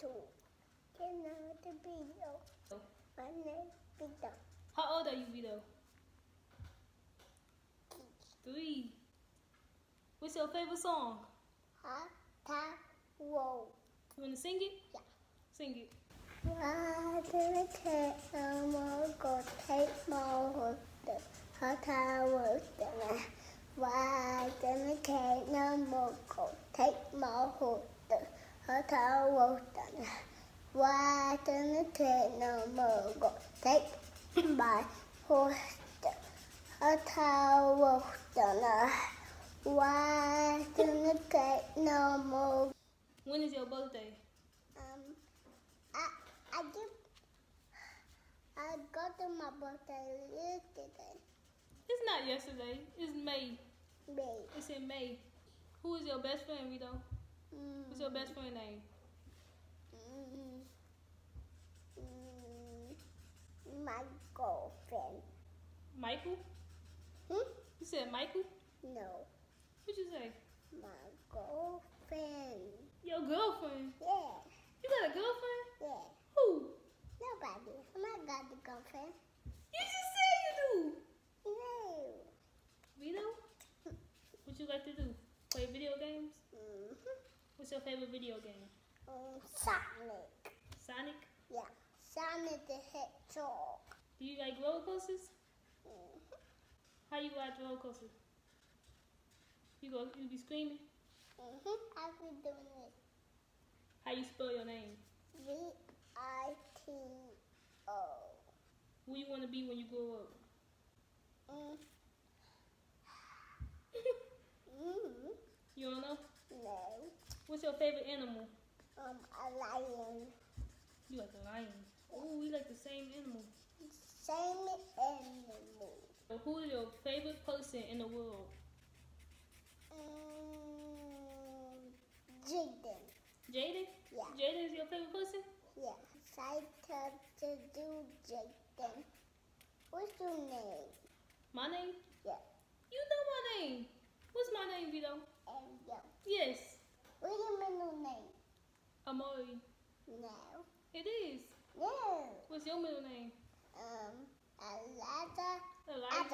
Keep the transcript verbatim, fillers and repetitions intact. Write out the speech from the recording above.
two. Can I the Vito? My name is Vito. How old are you, Vito? Three. What's your favorite song? Ha ta whoa. You wanna sing it? Yeah. Sing it. Why didn't take no more go take more the ha ta whoa. Why didn't take no more go take more the ha ta whoa. Why didn't take no more go take my horse the ha ta whoa. Why didn't take no more? When is your birthday? Um, I I give I got to my birthday yesterday. It's not yesterday. It's May. May. It's in May. Who is your best friend, Vito? Mm. What's your best friend name? Mm. Mm. My girlfriend. Michael? Hmm? You said Michael? No. What'd you say? My girlfriend. Your girlfriend? Yeah. You got a girlfriend? Yeah. Who? Nobody. I'm not got the girlfriend. You just said you do. No. Vito? What you like to do? Play video games? Mm-hmm. What's your favorite video game? Um, Sonic. Sonic? Yeah. Sonic the Hedgehog. Do you like roller coasters? Mm-hmm. How you ride roller coasters? You go, you be screaming? Mm-hmm. I've been doing it. How you spell your name? V I T O. Who you want to be when you grow up? Mm. mm. You don't know? No. What's your favorite animal? Um, a lion. You like a lion. Oh, we like the same animal. Same animal. So who is your favorite person in the world? Um, Jaden. Jaden? Yeah. Jaden is your favorite person? Yeah. Excited to do Jaden. What's your name? My name? Yeah. You know my name. What's my name, Vito? And yo. Yes. What's your middle name? Amori. No. It is. No. What's your middle name? Um, Elijah. Elijah.